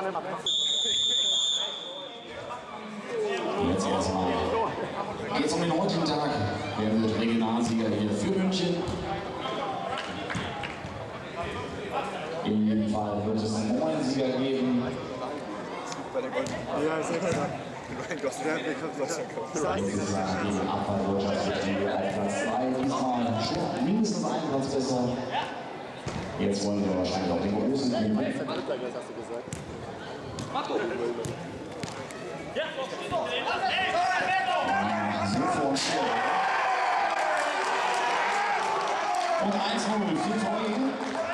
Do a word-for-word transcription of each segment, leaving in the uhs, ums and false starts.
Jetzt erstmal geht es um den heutigen Tag. Wer wird Regionalsieger hier für München? In jedem Fall wird es einen neuen Sieger geben. Ja, ist echt klar. Mein Gott, der hat mir gerade Die Abfahrtwirtschaftsbetriebe auf Platz zwei. Diesmal schon mindestens einen Platz besser. Jetzt wollen wir wahrscheinlich auch den großen nehmen. hast du gesagt. Ja, sofort. Und eins null für Teugen.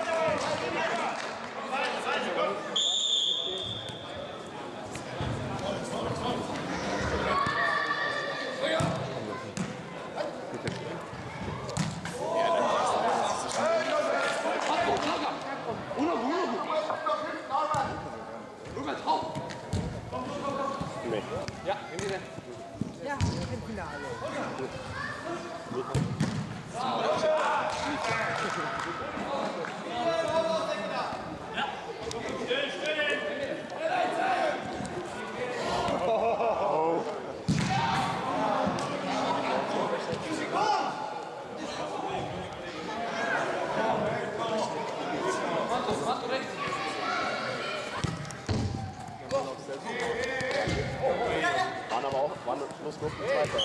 Ja, in diese. Ja, im Finale. Waren aber auch, waren bloß nur Zweiter.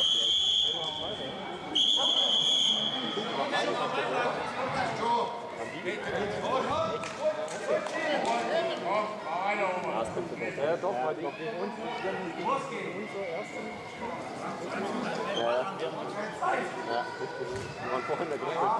Ja, doch, weil die gegen uns, die uns so ersten. Ja, ja. Ja, richtig. Die waren vorhin in der Gruppe.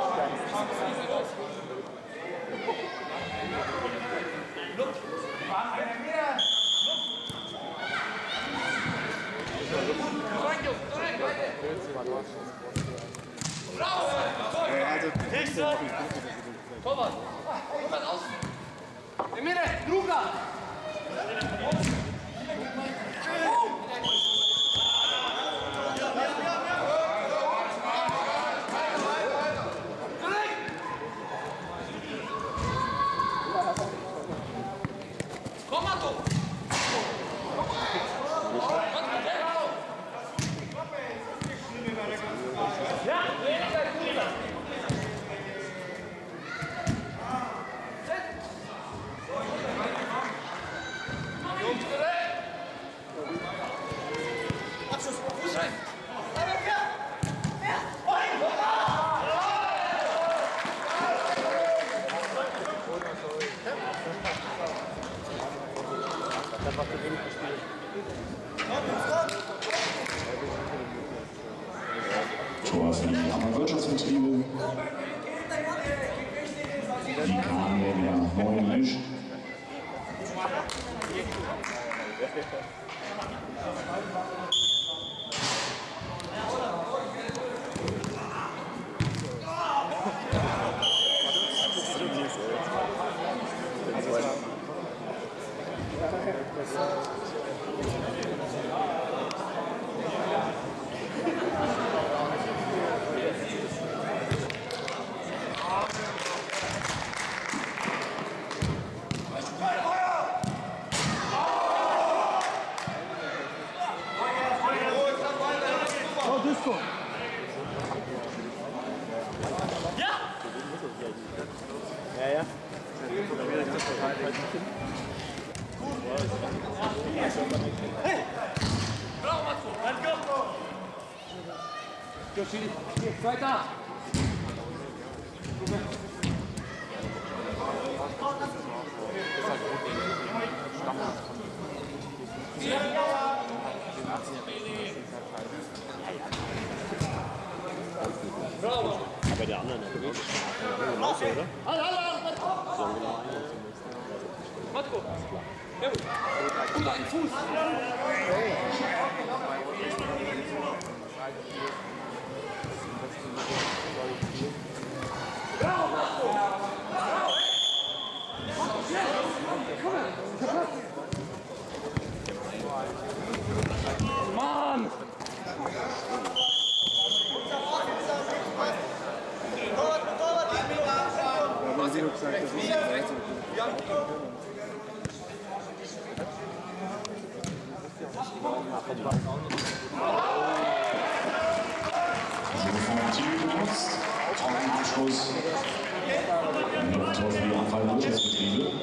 Thomas, Thomas aus. In Mitte, Luca. Komm mal, du. Ja, weniger Guter. Abschluss, Fuß rein. Einfach zu wenig gespielt. Tor für die Abfahrtwirtschaftsbetriebe. Die kamen wieder neu gemischt. Ja, ja. Hey! Bravo, Matko! Let's go! Joshi, weiter! Bravo! Aber der andere nicht, genau. Genauso, oder? Alle, alle, alle! So genau einer. Matko! Sehr gut! Gut, ein Fuß! Bravo, Matko! Mann! Ja, vom Team genutzt. Trocken Abschluss. Tor für die Anfall Wirtschaftsbetriebe.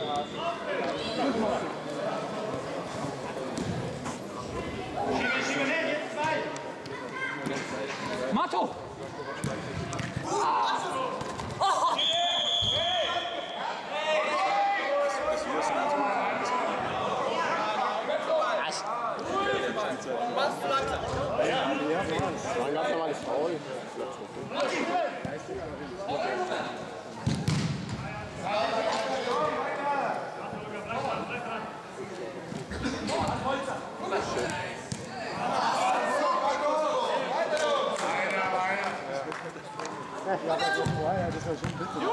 Matto! Nein, ganz normales Foul. Ja, das war vorher, das war schon bitter.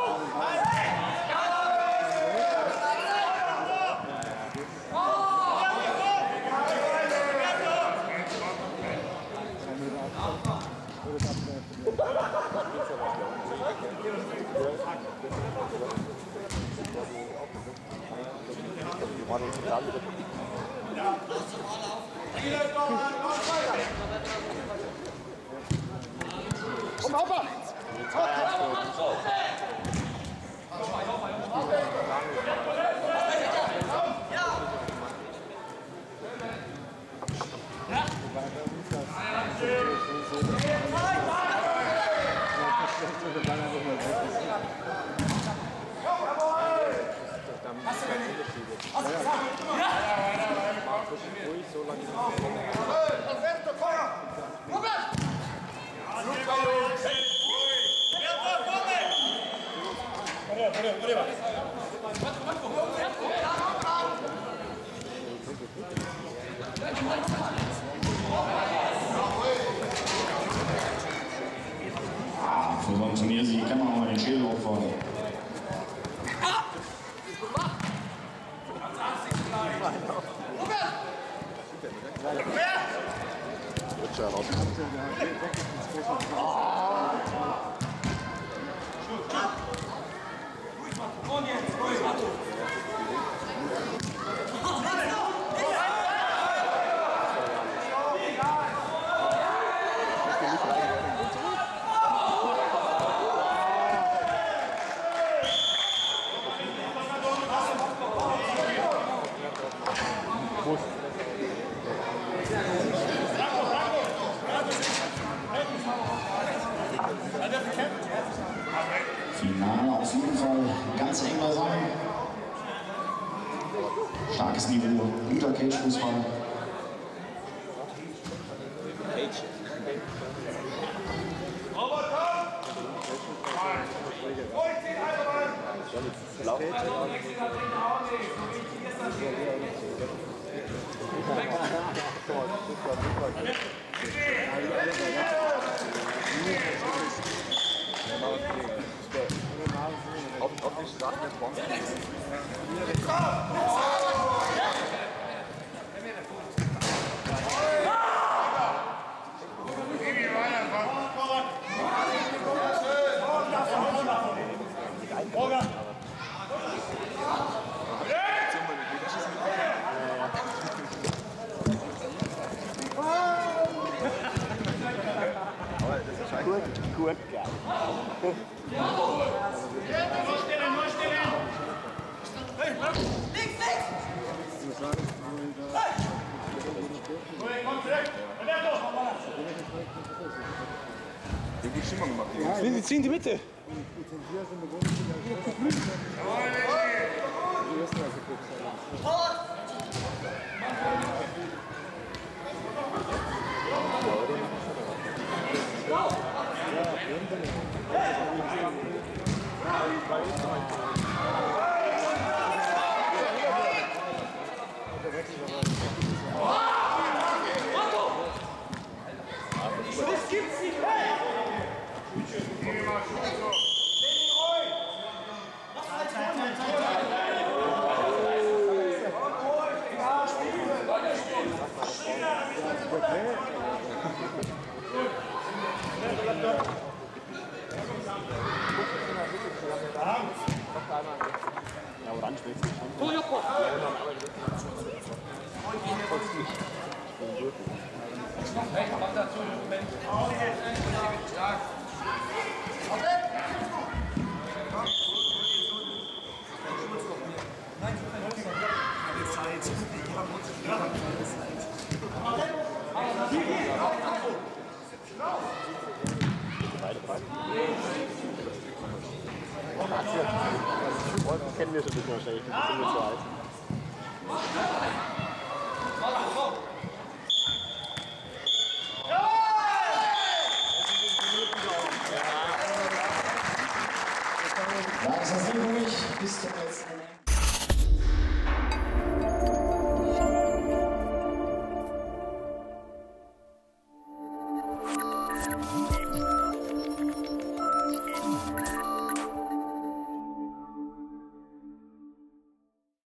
Komm, Hopper! Für so ein Turniersieg kann man auch mal den Schädel opfern. Rutscher raus. Und jetzt, ruhig, Matto! Finale auf jeden Fall ganz eng beisammen. Starkes Niveau, guter Cage-Fußball. Auf, auf die Straße mit Bomben. Gut, gut, geil. Sie ziehen die Mitte. Das gibt's nicht mehr! Ja, orange willst du schon. Oh, Joko! Ja, Kennen wir schon ein bisschen wahrscheinlich, die sind nicht so alt. Ja, das ist nicht ruhig bis zum letzten